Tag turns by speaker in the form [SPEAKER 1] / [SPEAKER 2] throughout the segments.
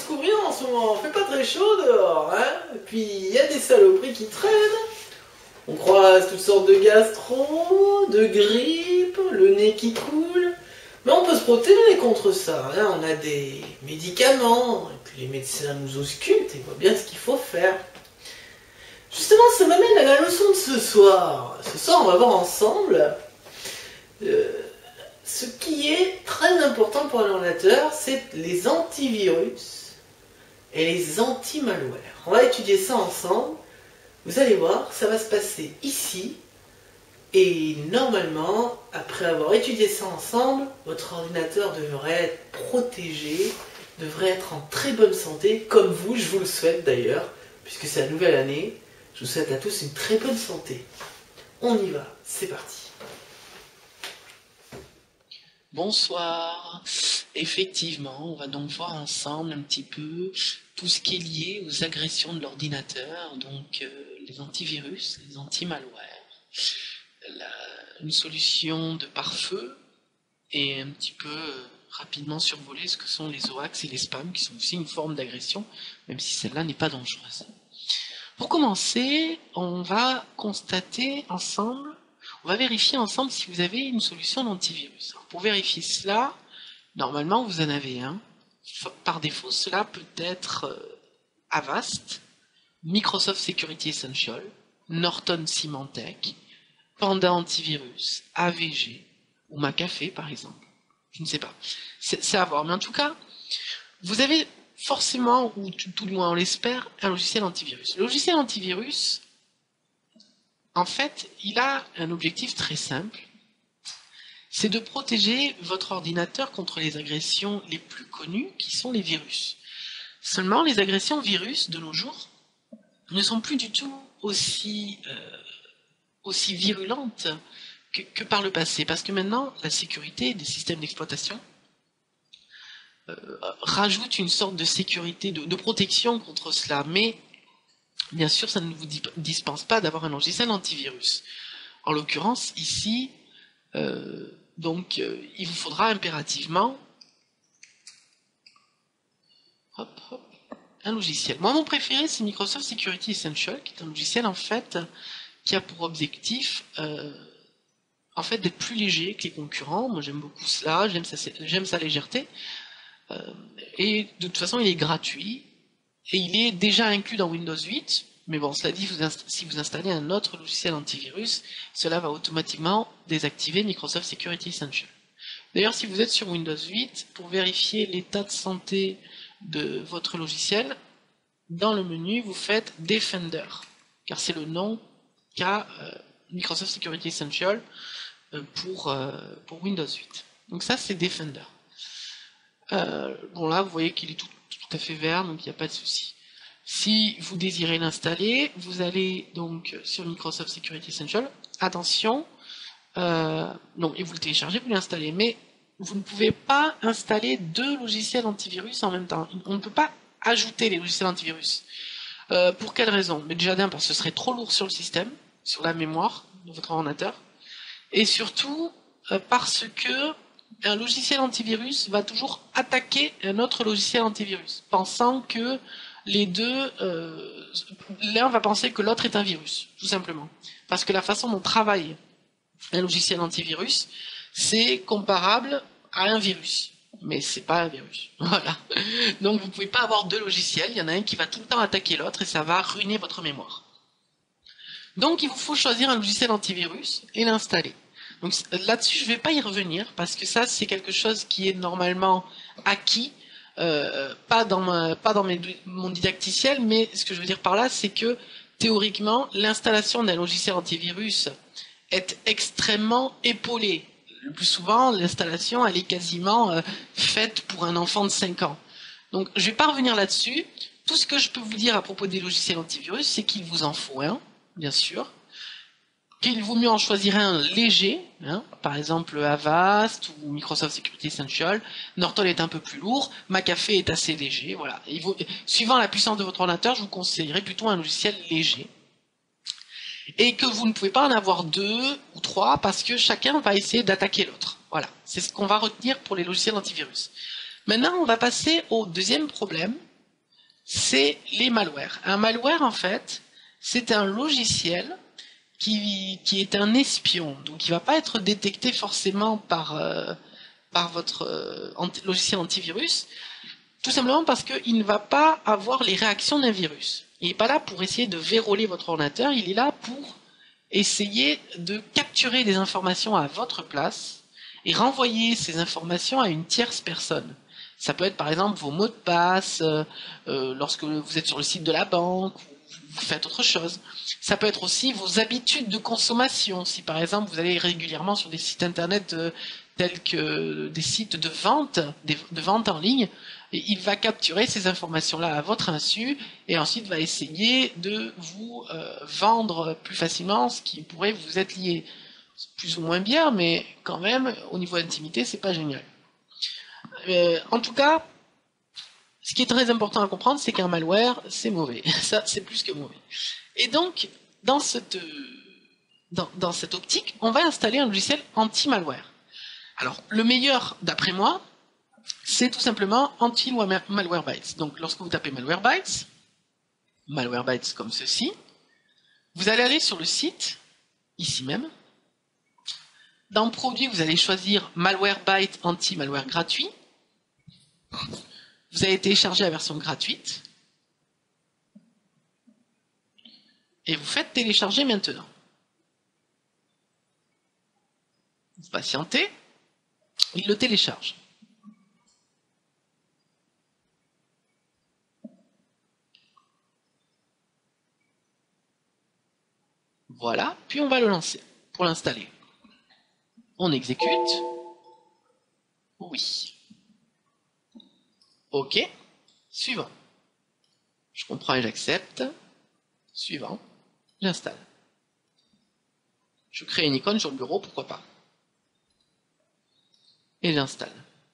[SPEAKER 1] couvrir en ce moment, il fait pas très chaud dehors, hein. Et puis il y a des saloperies qui traînent. On croise toutes sortes de gastro, de grippe, le nez qui coule. Mais on peut se protéger contre ça, hein. On a des médicaments, et puis les médecins nous auscultent et voient bien ce qu'il faut faire. Justement, ça m'amène à la leçon de ce soir. Ce soir, on va voir ensemble ce qui est très important pour un ordinateur, c'est les antivirus et les anti-malware. On va étudier ça ensemble. Vous allez voir, ça va se passer ici. Et normalement, après avoir étudié ça ensemble, votre ordinateur devrait être protégé, devrait être en très bonne santé, comme vous, je vous le souhaite d'ailleurs, puisque c'est la nouvelle année. Je vous souhaite à tous une très bonne santé. On y va, c'est parti.
[SPEAKER 2] Bonsoir. Effectivement, on va donc voir ensemble un petit peu tout ce qui est lié aux agressions de l'ordinateur, donc les antivirus, les anti-malware, une solution de pare-feu et un petit peu rapidement survoler ce que sont les hoax et les spams, qui sont aussi une forme d'agression, même si celle-là n'est pas dangereuse. Pour commencer, on va constater ensemble, on va vérifier ensemble si vous avez une solution d'antivirus. Pour vérifier cela, normalement vous en avez un. Par défaut, cela peut être Avast, Microsoft Security Essential, Norton Symantec, Panda Antivirus, AVG, ou McAfee par exemple. Je ne sais pas. C'est à voir. Mais en tout cas, vous avez forcément, ou tout du moins on l'espère, un logiciel antivirus. Le logiciel antivirus, en fait, il a un objectif très simple. C'est de protéger votre ordinateur contre les agressions les plus connues, qui sont les virus. Seulement, les agressions virus de nos jours ne sont plus du tout aussi virulentes que par le passé, parce que maintenant, la sécurité des systèmes d'exploitation rajoute une sorte de sécurité, de protection contre cela, mais bien sûr, ça ne vous dispense pas d'avoir un logiciel antivirus. En l'occurrence, ici, il vous faudra impérativement un logiciel. Moi, mon préféré, c'est Microsoft Security Essential, qui est un logiciel, en fait, qui a pour objectif, d'être plus léger que les concurrents. Moi, j'aime beaucoup cela, j'aime sa légèreté. Et de toute façon, il est gratuit, et il est déjà inclus dans Windows 8. Mais bon, cela dit, si vous installez un autre logiciel antivirus, cela va automatiquement désactiver Microsoft Security Essential. D'ailleurs, si vous êtes sur Windows 8, pour vérifier l'état de santé de votre logiciel, dans le menu, vous faites Defender, car c'est le nom qu'a Microsoft Security Essential pour Windows 8. Donc ça, c'est Defender. Bon là, vous voyez qu'il est tout à fait vert, donc il n'y a pas de souci. Si vous désirez l'installer, vous allez donc sur Microsoft Security Essential. Attention, et vous le téléchargez, vous l'installez. Mais vous ne pouvez pas installer deux logiciels antivirus en même temps. On ne peut pas ajouter les logiciels antivirus. Pour quelle raison? Mais déjà d'un, parce que ce serait trop lourd sur le système, sur la mémoire de votre ordinateur. Et surtout, parce que un logiciel antivirus va toujours attaquer un autre logiciel antivirus, pensant que les deux, l'un va penser que l'autre est un virus, tout simplement. Parce que la façon dont travaille un logiciel antivirus, c'est comparable à un virus. Mais c'est pas un virus. Voilà. Donc vous pouvez pas avoir deux logiciels, il y en a un qui va tout le temps attaquer l'autre et ça va ruiner votre mémoire. Donc il vous faut choisir un logiciel antivirus et l'installer. Donc là-dessus, je vais pas y revenir parce que ça, c'est quelque chose qui est normalement acquis. Pas dans mon didacticiel, mais ce que je veux dire par là, c'est que théoriquement, l'installation d'un logiciel antivirus est extrêmement épaulée. Le plus souvent, l'installation, elle est quasiment faite pour un enfant de 5 ans. Donc, je vais pas revenir là-dessus. Tout ce que je peux vous dire à propos des logiciels antivirus, c'est qu'il vous en faut un, bien sûr, qu'il vaut mieux en choisir un léger, par exemple Avast ou Microsoft Security Essential. Norton est un peu plus lourd, McAfee est assez léger, voilà. Suivant la puissance de votre ordinateur, je vous conseillerais plutôt un logiciel léger. Et que vous ne pouvez pas en avoir 2 ou 3 parce que chacun va essayer d'attaquer l'autre. Voilà, c'est ce qu'on va retenir pour les logiciels antivirus. Maintenant, on va passer au deuxième problème, c'est les malwares. Un malware, en fait, c'est un logiciel qui est un espion. Donc, il ne va pas être détecté forcément par votre logiciel antivirus, tout simplement parce qu'il ne va pas avoir les réactions d'un virus. Il n'est pas là pour essayer de verrouiller votre ordinateur, il est là pour essayer de capturer des informations à votre place et renvoyer ces informations à une tierce personne. Ça peut être par exemple vos mots de passe, lorsque vous êtes sur le site de la banque, ou vous faites autre chose. Ça peut être aussi vos habitudes de consommation. Si par exemple vous allez régulièrement sur des sites internet tels que des sites de vente, de vente en ligne, et il va capturer ces informations-là à votre insu et ensuite va essayer de vous vendre plus facilement ce qui pourrait vous être lié. Plus ou moins bien, mais quand même, au niveau d'intimité, c'est pas génial. En tout cas, ce qui est très important à comprendre, c'est qu'un malware, c'est mauvais. Ça, c'est plus que mauvais. Et donc, dans cette optique, on va installer un logiciel anti-malware. Alors, le meilleur, d'après moi, c'est tout simplement anti-malwarebytes. Donc, lorsque vous tapez malwarebytes comme ceci, vous allez aller sur le site, ici même. Dans Produit, vous allez choisir Malwarebytes anti-malware gratuit. Vous allez télécharger la version gratuite. Et vous faites télécharger maintenant. Vous patientez. Il le télécharge. Voilà, puis on va le lancer pour l'installer. On exécute. Oui. OK. Suivant. Je comprends et j'accepte. Suivant. J'installe. Je crée une icône sur le bureau, pourquoi pas. Et j'installe.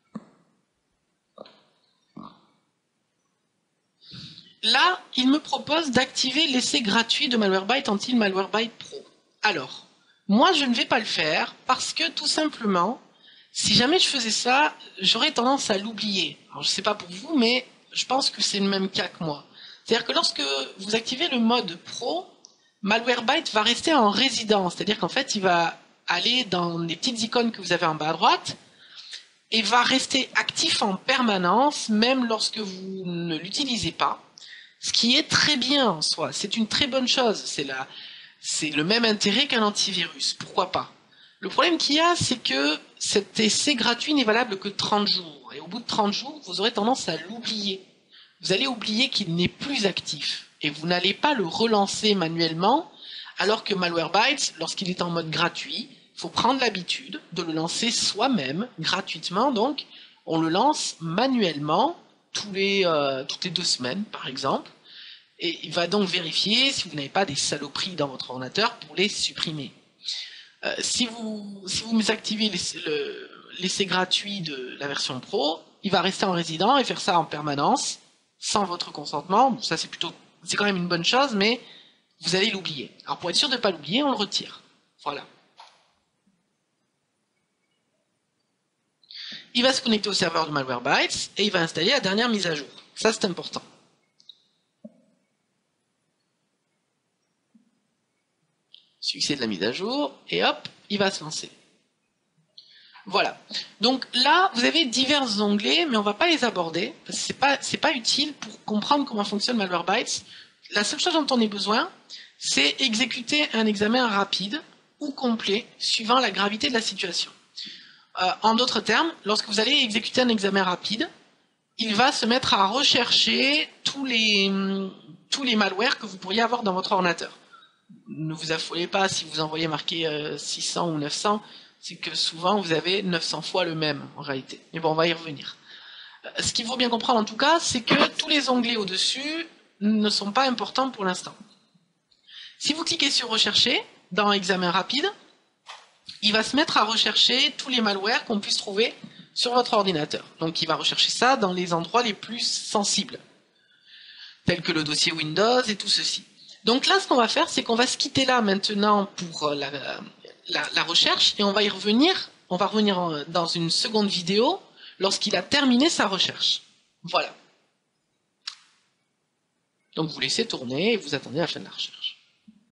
[SPEAKER 2] Là, il me propose d'activer l'essai gratuit de Malwarebytes anti-Malwarebytes Pro. Alors, moi je ne vais pas le faire parce que tout simplement, si jamais je faisais ça, j'aurais tendance à l'oublier. Alors je ne sais pas pour vous, mais je pense que c'est le même cas que moi. C'est-à-dire que lorsque vous activez le mode Pro, Malwarebytes va rester en résidence. C'est-à-dire qu'en fait, il va aller dans les petites icônes que vous avez en bas à droite et va rester actif en permanence, même lorsque vous ne l'utilisez pas. Ce qui est très bien en soi, c'est une très bonne chose, c'est le même intérêt qu'un antivirus, pourquoi pas. Le problème qu'il y a, c'est que cet essai gratuit n'est valable que 30 jours, et au bout de 30 jours, vous aurez tendance à l'oublier. Vous allez oublier qu'il n'est plus actif, et vous n'allez pas le relancer manuellement, alors que Malwarebytes, lorsqu'il est en mode gratuit, il faut prendre l'habitude de le lancer soi-même, gratuitement donc, on le lance manuellement, toutes les 2 semaines par exemple, et il va donc vérifier si vous n'avez pas des saloperies dans votre ordinateur pour les supprimer. Si vous activez l'essai gratuit de la version Pro, il va rester en résident et faire ça en permanence, sans votre consentement. Bon, ça c'est quand même une bonne chose, mais vous allez l'oublier. Alors pour être sûr de ne pas l'oublier, on le retire. Voilà. Il va se connecter au serveur de Malwarebytes et il va installer la dernière mise à jour. Ça, c'est important. Succès de la mise à jour, et hop, il va se lancer. Voilà. Donc là, vous avez divers onglets, mais on ne va pas les aborder. C'est pas utile pour comprendre comment fonctionne Malwarebytes. La seule chose dont on ait besoin, c'est exécuter un examen rapide ou complet, suivant la gravité de la situation. En d'autres termes, lorsque vous allez exécuter un examen rapide, il va se mettre à rechercher tous les malwares que vous pourriez avoir dans votre ordinateur. Ne vous affolez pas si vous envoyez marqué 600 ou 900, c'est que souvent vous avez 900 fois le même en réalité. Mais bon, on va y revenir. Ce qu'il faut bien comprendre en tout cas, c'est que tous les onglets au-dessus ne sont pas importants pour l'instant. Si vous cliquez sur Rechercher, dans Examen rapide, il va se mettre à rechercher tous les malwares qu'on puisse trouver sur votre ordinateur. Donc il va rechercher ça dans les endroits les plus sensibles, tels que le dossier Windows et tout ceci. Donc là, ce qu'on va faire, c'est qu'on va se quitter là maintenant pour la recherche, et on va revenir dans une seconde vidéo lorsqu'il a terminé sa recherche. Voilà. Donc vous laissez tourner et vous attendez la fin de la recherche.